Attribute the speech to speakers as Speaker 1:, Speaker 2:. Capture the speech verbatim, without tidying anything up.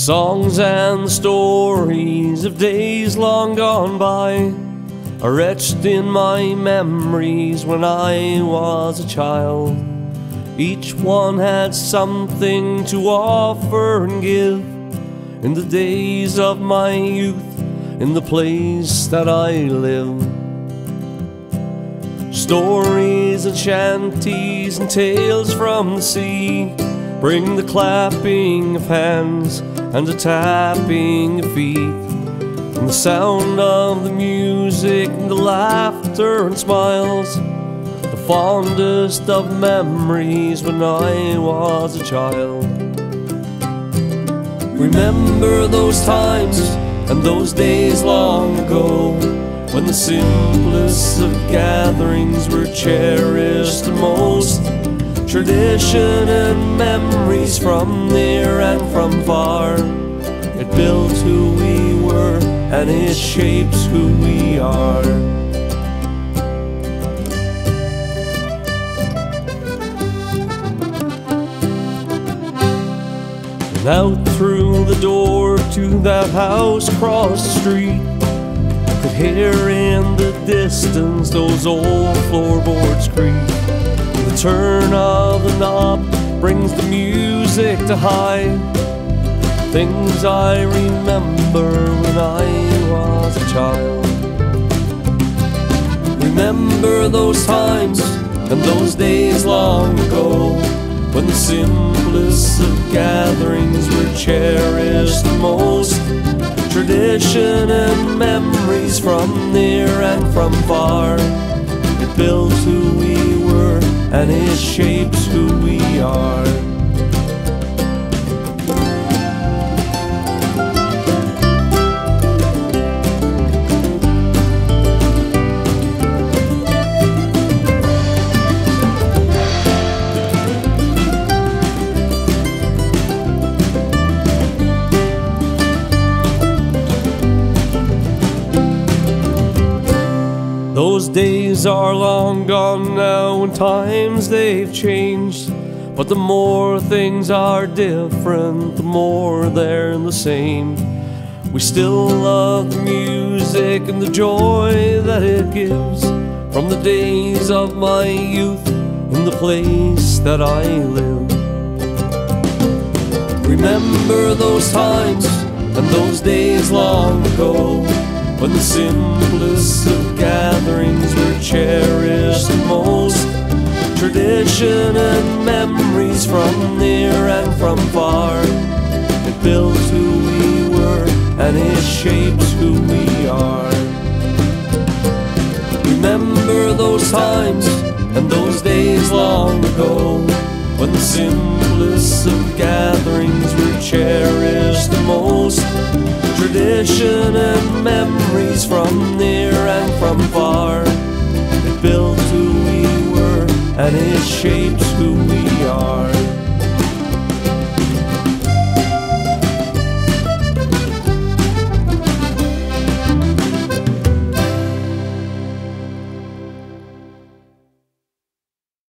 Speaker 1: songs and stories of days long gone by are etched in my memories when I was a child. Each one had something to offer and give in the days of my youth, in the place that I live. Stories and shanties and tales from the sea bring the clapping of hands and the tapping of feet, and the sound of the music and the laughter and smiles, the fondest of memories when I was a child. Remember those times and those days long ago, when the simplest of gatherings were cherished the most. Tradition and memories from near and from far, it built who we were and it shapes who we are. And out through the door to that house across the street, could hear in the distance those old floorboards creak. The turn of the knob brings the music to hide things I remember when I was a child. Remember those times and those days long ago, when the simplest of gatherings were cherished the most. Tradition and memories from near and from far, it built who we were and it shapes who we are. Those days are long gone now and times they've changed, but the more things are different, the more they're the same. We still love the music and the joy that it gives, from the days of my youth in the place that I live. Remember those times and those days long ago, when the simplest of gatherings were cherished the most. Tradition and memories from near and from far, it built who we were and it shapes who we are. Remember those times and those days long ago, when the simplest of gatherings were cherished the most. Tradition and memories from near and from far, it built who we were and it shapes who we are.